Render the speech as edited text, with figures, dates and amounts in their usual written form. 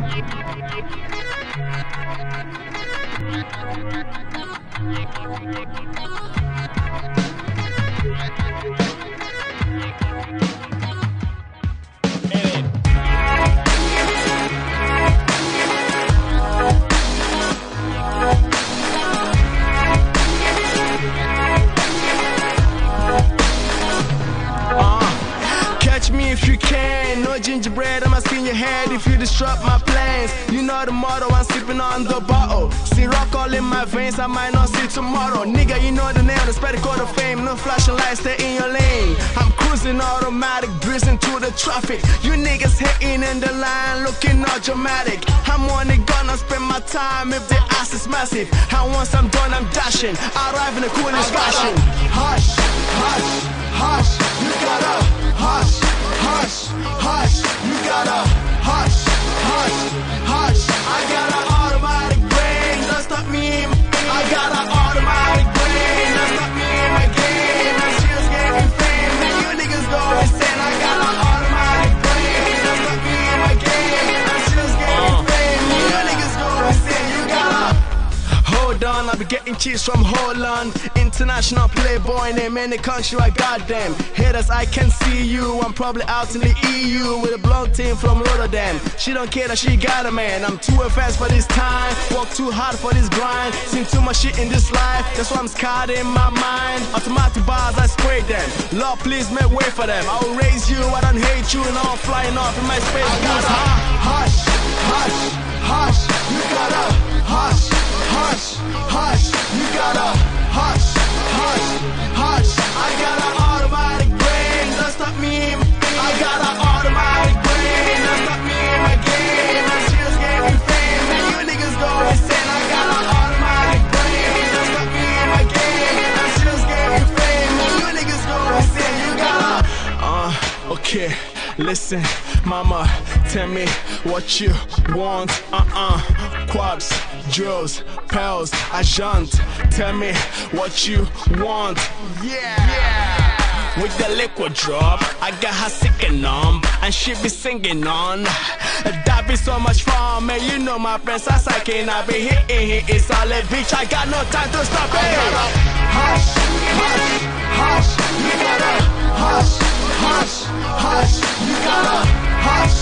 Catch me if you can, no gingerbread, I'ma spin your head if you disrupt my plans. You know the motto, I'm sipping on the bottle. See rock all in my veins, I might not see tomorrow. Nigga, you know the name, the spectacle of fame. No flashing lights, stay in your lane. I'm cruising automatic, breezing through the traffic. You niggas hating in the line, looking all dramatic. I'm only gonna spend my time if the ass is massive. And once I'm done, I'm dashing. I arrive in the coolest fashion. Hush, hush, hush, you gotta hush, hush, hush, you gotta hush, hush, hush. I got an automatic brain, don't stop me in my game. I got an automatic brain, don't stop me in my game. My shit's getting fame, man, you niggas go insane. I got an automatic brain, don't stop me in my game. My shit's getting fame, man, you niggas go insane. You gotta hold on, I'll be getting cheese from Holland. International playboy, name any country, I got them. Haters, I can see you. I'm probably out in the EU with a blonde team from Rotterdam. She don't care that she got a man. I'm too fast for this time, work too hard for this grind. Seen too much shit in this life, that's why I'm scarred in my mind. Automatic bars, I spray them. Lord, please make way for them. I'll raise you, I don't hate you, and I'm flying off in my space. I gotta hush, hush, hush. You gotta hush, hush, hush. You gotta hush, hush, hush. I got an automatic brain, don't stop me in my game. I got an automatic brain, don't stop me in my game. My shit's getting fame, man, you niggas go insane. I got an automatic brain, don't stop me in my game. My shit's getting fame, man, you niggas go insane. You gotta okay, listen, mama, tell me what you want. Quabs, drills, pals, agent. Tell me what you want. Yeah. With the liquid drop, I got her sick and numb, and she be singing on. That be so much fun, man. You know my friends are psyching. I be hitting solid beach. I got no time to stop it. Hush, hush, hush. You gotta hush, hush, hush. You gotta hush.